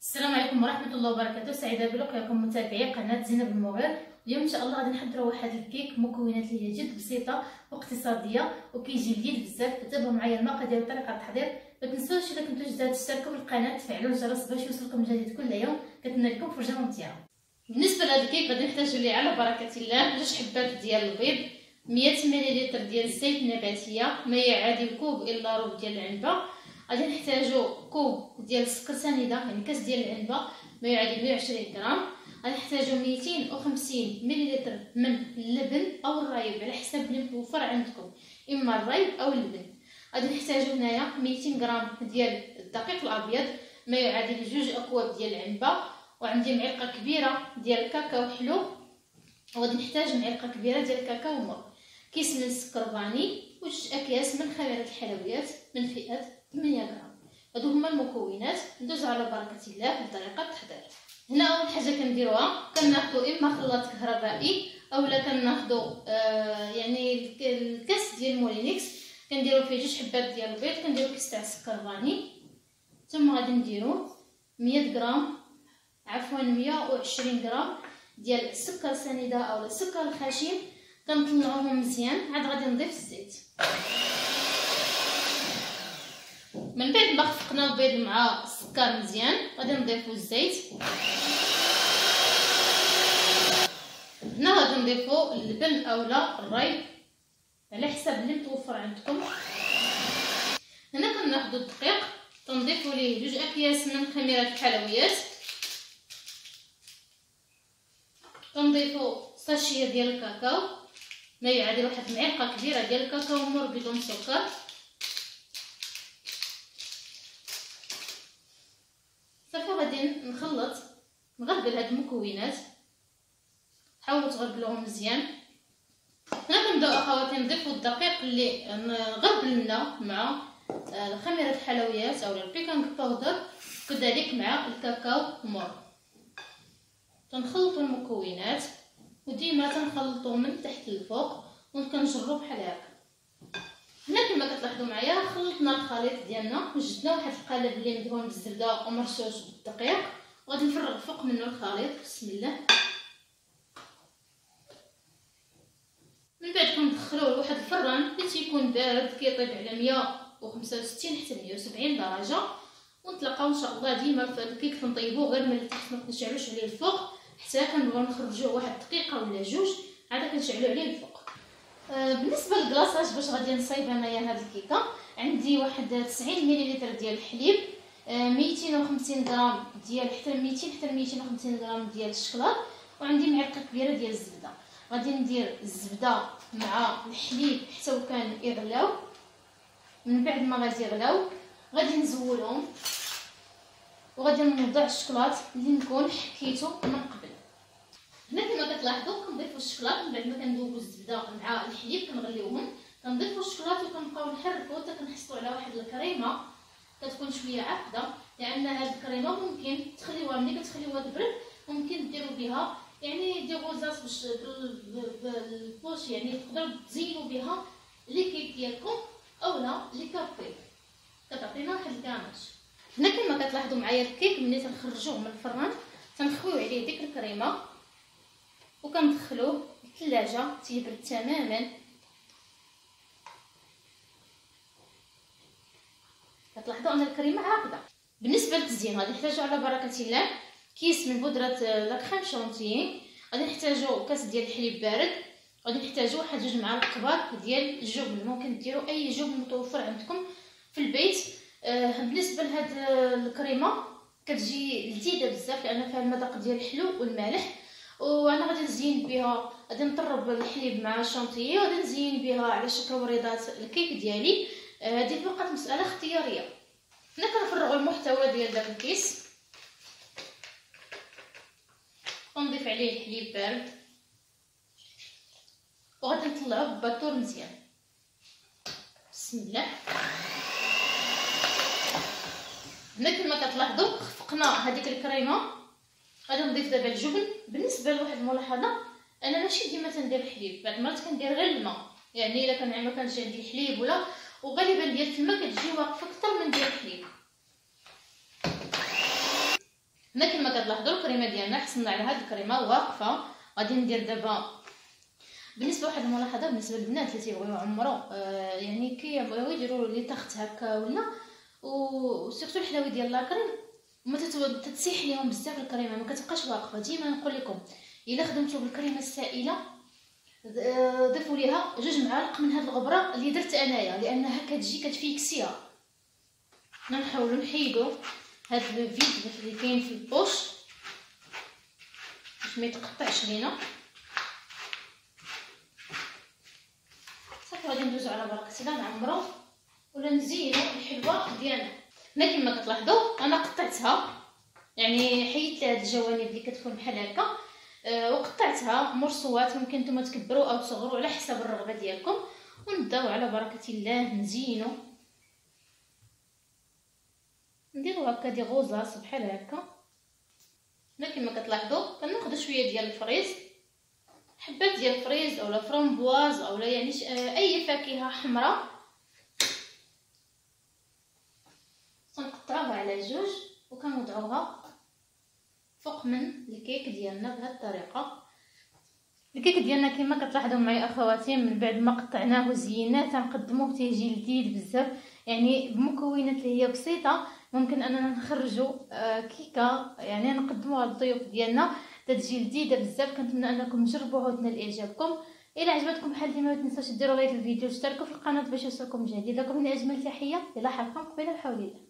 السلام عليكم ورحمه الله وبركاته. سعيده بلقياكم متابعي قناه زينب المغير. اليوم ان شاء الله غادي نحضروا واحد الكيك مكونات اللي هي جد بسيطه واقتصاديه وكيجي لذيذ بزاف. تابعوا معايا المقادير وطريقه التحضير. ما تنسوش اذا كنتوا جداد تشتركوا بالقناه وتفعلوا الجرس باش يوصلكم جديد كل يوم. كنتمنى لكم فرجه ممتعه. بالنسبه لهذا الكيك غادي نحتاجوا ليه على بركه الله 2 حبات ديال البيض، 100 ملل ديال الزيت النباتيه، ماء عادي وكوب الا ربع ديال العنبه. غادي نحتاجو كوب ديال السكر سنيده يعني كاس ديال العنبه، ما يعادل 120 غرام. غادي نحتاجو 250 ملل من اللبن او الرايب على حسب اللي متوفر عندكم، اما الرايب او اللبن. غادي نحتاجو هنايا 200 غرام ديال الدقيق الابيض، ما يعادل 2 اكواب ديال العنبه، وعندي معلقه كبيره ديال الكاكاو حلو، وغادي نحتاج معلقه كبيره ديال الكاكاو مر، كيس من السكر فاني، وجوج اكياس من خميره الحلويات من فئه 8 غرام. هادو هما المكونات. ندوز على بركه الله في طريقه التحضير. هنا اول حاجه كنديروها كناخذوا اما خلاط كهربائي اولا كناخذوا يعني الكاس ديال مولينكس، كنديروا فيه 2 حبات ديال البيض، كنديروا كيس تاع السكر فاني، ثم غادي نديروا 100 غرام 120 غرام ديال السكر سنيده اولا السكر الخشن. كنطلعوهم مزيان، عاد غادي نضيف الزيت. من بعد ما خفقنا البيض مع السكر مزيان غادي نضيفو الزيت. هنا غادي نضيفو اللبن اولا الرايب على حسب اللي متوفر عندكم. هنا كناخذوا الدقيق كنضيفو ليه 2 اكياس من خميره الحلويات، كنضيفو ساشيه ديال الكاكاو، ما يعادل 1 معلقه كبيره ديال الكاكاو مر بدون سكر. صافي غادي نغربل هاد المكونات، حاولوا تغربلوهم مزيان. هنا كنبداو اخواتي نضيفوا الدقيق اللي غربلنا مع خميره الحلويات او البيكنج باودر، كذلك مع الكاكاو مر. تنخلطوا المكونات وديما تنخلطوا من تحت للفوق وكنجروا بحال هكا. هنا كما كتلاحظوا معايا خلطنا الخليط ديالنا وجدنا واحد القالب اللي مدهون بالزبده ومرشوش بالدقيق، وغادي نفرغ فوق منه الخليط. بسم الله. من بعد كندخلوه لواحد الفران اللي تيكون بارد كيطيب على 165 حتى 170 درجه، ونتلاقاو ان شاء الله ديما في الكيك تنطيبوه غير من التحت، ما كنشعلوش عليه الفوق حتى كنبغيو نخرجوه واحد دقيقه ولا 2 عاد كنشعلو عليه الفوق. بالنسبه للكلاصاج باش غادي نصايب انايا هاد الكيكه، عندي واحد 90 ملل ديال الحليب، 250 غرام ديال حتى 250 غرام ديال الشكلاط، وعندي معلقه كبيره ديال الزبده. غادي ندير الزبده مع الحليب حتى وكان يغلاو. من بعد ما غادي يغلاو غادي نزولهم، وغادي نوضع الشكلاط اللي نكون حكيته من قبل. هنا كما كتلاحظوا كنضيفوا الشكلاط من بعد ما كندوبوا الزبده مع الحليب كنغليوهم، كنضيفوا الشكلاط وكنبقاو نحركوا حتى كنحصلوا على واحد الكريمه كتكون شويه عافده، لان هاد الكريمه ممكن تخليوها ملي كتخليوها تبرد ممكن ديروا بها يعني دي غوزات باش بالبوش، يعني تقدروا تزينوا بها لي كيك ديالكم اولا لي كابي، كتعطينا واحد الكاماج. هنا كما كتلاحظوا معايا الكيك ملي تنخرجوه من الفران تنخويو عليه ديك الكريمه وكندخلوه للثلاجه تيبرد تماما. كتلاحظوا ان الكريمه عاقده. بالنسبه للتزيين غادي نحتاجو على بركه الله كيس من بودره لا كريم شونتيي، غادي نحتاجو كاس ديال الحليب بارد، غادي نحتاجو واحد 2 معالق كبار ديال الجبن، ممكن ديروا اي جبن متوفر عندكم في البيت. بالنسبه لهاد الكريمه كتجي لذيذه بزاف لان فيها المذاق ديال الحلو والمالح، وانا غادي نزين بها، غادي نطرب الحليب مع الشونتيي وغادي نزين بها على شكل وريضات الكيك ديالي. هذه فقط مساله اختياريه. هنا كنفرغوا المحتوى ديال داك الكيس ونضيف عليه الحليب بارد وغادي نطلعوه بباطور مزيان. بسم الله. هنا كما كتلاحظوا خفقنا هذيك الكريمه، غادي نضيف دابا الجبن. بالنسبه لواحد الملاحظه، انا ماشي ديما تندير الحليب، بعض المرات كندير غير الماء، يعني الا كان ما كانش عندي الحليب ولا، وغالبا ديال الماء كتجي واقفه اكثر من ديال الحليب. هنا كما كتلاحظوا الكريمه ديالنا حصلنا على هاد الكريمه واقفه. غادي ندير دابا بالنسبه واحد الملاحظه بالنسبه للبنات اللي تيبغيو يعمروا يعني كيبغيو يديروا لي طاخت هكا ولا وسيرتو الحلاوي ديال لاكريم ما تتسيح ليهم بزاف الكريمه، ما كتبقاش واقفه. ديما نقول لكم الا خدمتوا بالكريمه السائله ضيفوا ليها 2 معالق من هاد الغبره اللي درت انايا، لانها كتجي كتفيكسيها. نحاولوا نحيدوا هاد الفيد اللي كاين في البوش باش ما يتقطعش لينا. صافي غادي ندوزو على بركه الله نعمرو ولا نزينو الحلوه ديالنا. هنا كما كتلاحظوا انا قطعتها، يعني حيدت هاد الجوانب اللي كتكون بحال هكا وقطعتها مرصوات. ممكن نتوما تكبروا او تصغروا على حسب الرغبه ديالكم. ونبداو على بركه الله نزينو، نديرو هكا دي غوزاس بحال هكا. هنا كما كتلاحظوا كناخذ شويه ديال الفريز، حبات ديال الفريز اولا فرومبواز اولا يعني اي فاكهه حمراء، كنقطعوها على 2 وكنوضعوها فوق من الكيك ديالنا بهذه الطريقه. الكيك ديالنا كما كتلاحظوا معايا اخواتي من بعد ما قطعناه وزيناه تنقدموه تيجي لذيذ بزاف، يعني بمكونات اللي هي بسيطه ممكن اننا نخرجوا كيكه يعني نقدموها للضيوف ديالنا تتجي لذيذه بزاف. كنتمنى انكم تجربوها وتنال اعجابكم. الى عجبتكم الحال ديما ما تنساوش ديروا لايك للفيديو وتشتركوا في القناه باش يوصلكم جديد. لكم من اجمل تحيه، الى حلقه مقبله بحول الله.